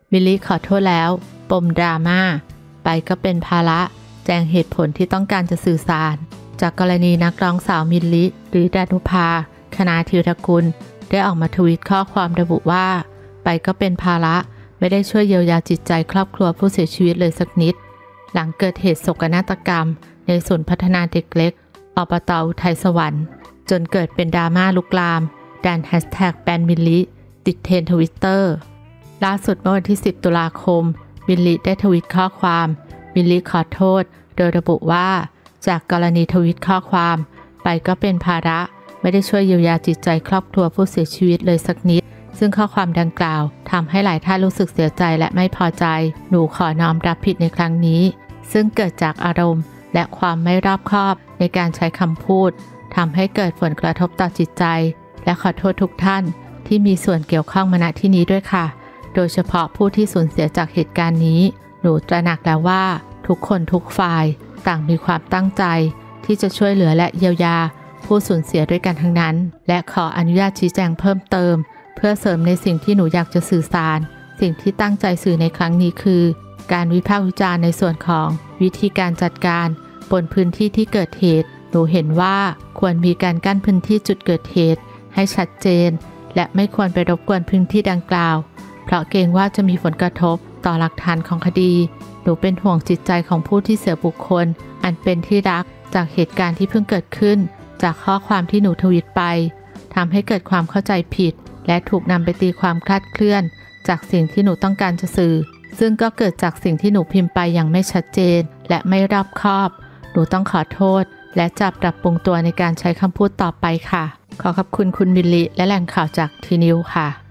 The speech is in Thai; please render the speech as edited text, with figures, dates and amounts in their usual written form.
มิลลิขอโทษแล้วปมดราม่าไปก็เป็นภาระแจงเหตุผลที่ต้องการจะสื่อสารจากกรณีนักร้องสาวมิลลิหรือดานุภาคณาธีรกุลได้ออกมาทวีตข้อความระบุว่าไปก็เป็นภาระไม่ได้ช่วยเยียวยาจิตใจครอบครัวผู้เสียชีวิตเลยสักนิดหลังเกิดเหตุโศกนาฏกรรมในศูนย์พัฒนาเด็กเล็กอบต.อุทัยสวรรค์จนเกิดเป็นดราม่าลุกลามดันแฮชแท็กแบนมิลลิติดเทรนด์ทวิตเตอร์ล่าสุดเมื่อวันที่10 ตุลาคมมิลลิได้ทวีตข้อความมิลลิขอโทษโดยระบุว่าจากกรณีทวีตข้อความไปก็เป็นภาระไม่ได้ช่วยเยียวยาจิตใจครอบครัวผู้เสียชีวิตเลยสักนิดซึ่งข้อความดังกล่าวทำให้หลายท่านรู้สึกเสียใจและไม่พอใจหนูขอน้อมรับผิดในครั้งนี้ซึ่งเกิดจากอารมณ์และความไม่รอบคอบในการใช้คำพูดทำให้เกิดผลกระทบต่อจิตใจและขอโทษทุกท่านที่มีส่วนเกี่ยวข้องมาณที่นี้ด้วยค่ะโดยเฉพาะผู้ที่สูญเสียจากเหตุการณ์นี้หนูตระหนักแล้วว่าทุกคนทุกฝ่ายต่างมีความตั้งใจที่จะช่วยเหลือและเยียวยาผู้สูญเสียด้วยกันทั้งนั้นและขออนุญาตชี้แจงเพิ่มเติมเพื่อเสริมในสิ่งที่หนูอยากจะสื่อสารสิ่งที่ตั้งใจสื่อในครั้งนี้คือการวิพากษ์วิจารณ์ในส่วนของวิธีการจัดการบนพื้นที่ที่เกิดเหตุหนูเห็นว่าควรมีการกั้นพื้นที่จุดเกิดเหตุให้ชัดเจนและไม่ควรไปรบกวนพื้นที่ดังกล่าวเพราะเกรงว่าจะมีผลกระทบต่อหลักฐานของคดีหนูเป็นห่วงจิตใจของผู้ที่เสียบุคคลอันเป็นที่รักจากเหตุการณ์ที่เพิ่งเกิดขึ้นจากข้อความที่หนูทวีตไปทำให้เกิดความเข้าใจผิดและถูกนำไปตีความคลาดเคลื่อนจากสิ่งที่หนูต้องการจะสื่อซึ่งก็เกิดจากสิ่งที่หนูพิมพ์ไปอย่างไม่ชัดเจนและไม่รอบคอบหนูต้องขอโทษและจะปรับปรุงตัวในการใช้คำพูดต่อไปค่ะขอขอบคุณคุณมิลลิและแหล่งข่าวจากทีนิวค่ะ